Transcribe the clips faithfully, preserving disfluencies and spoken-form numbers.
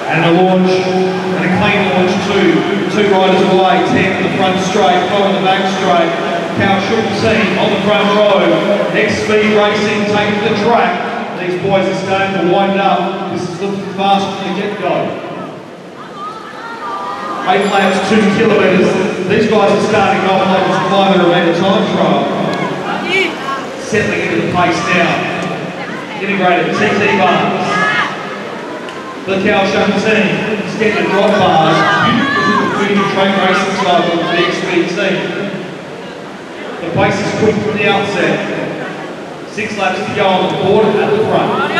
And a launch, and a clean launch two. Two riders away, ten in the front straight, five in the back straight. Cal Team on the front row. Next Speed Racing taking the track. These boys are starting to wind up. This is looking fast from the get-go. Eight laps, two kilometres. These guys are starting off like it's a five hundred metre time trial. Settling into the pace now. Integrated T T bars. The Cal team, extended drop bars, beautiful food and track racing style of the X Speed team. The pace is quick from the outset. Six laps to go on the board at the front.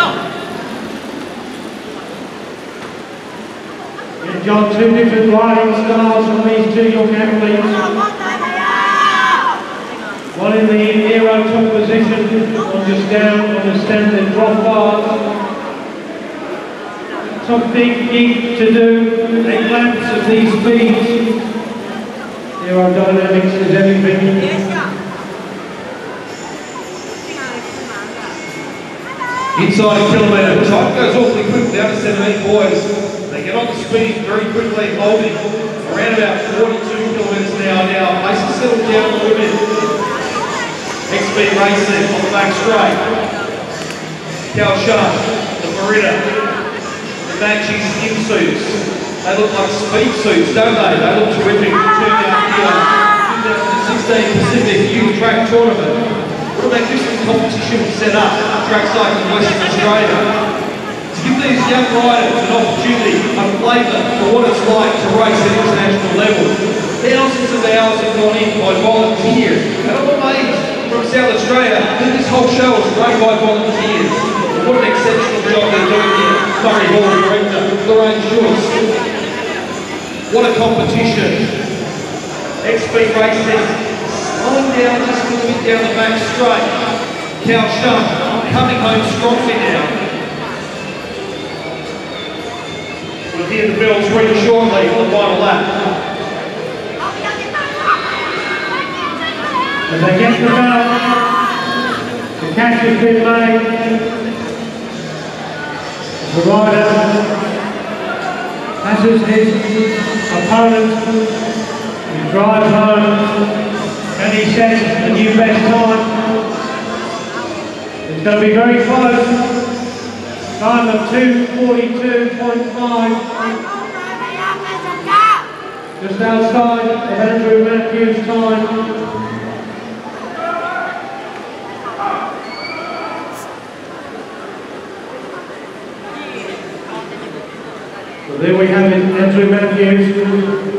You've got two different riding styles from these two young athletes. One in the aero top position, one just down on the standard drop bars. Some big gig to do, eight laps of these speeds. Aerodynamics is everything. Inside a kilometre, time goes awfully quick down to seventeen boys. They get on the speed very quickly, holding around about forty-two kilometres an hour now. Pace is settled down a little bit. X Speed Racing on the back straight. Cal Sharp, the Merida. Matching skin suits. They look like speed suits, don't they? They look terrific. Turned out here, twenty sixteen Pacific Youth Track Tournament. What a magnificent competition was set up at Track Cycling Western Australia. To give these young riders an opportunity, a flavour for what it's like to race at international level. Thousands of hours have gone in by volunteers. And I'm amazed from South Australia that this whole show is run by volunteers. What an exceptional job they're doing here. Murray Hall director, Lorraine Schultz. What a competition. X Speed Racing slowing down just a little bit down the back straight. Cal Sharp coming home strongly now. We'll hear the bells ring shortly on the final lap. As they get the bell, the catch has been made. The rider passes his opponent, he drives home, and he sets a new best time. It's going to be very close. Time of two forty-two point five. Just outside of Andrew Matthews' time. So there we have it, Andrew Matthews.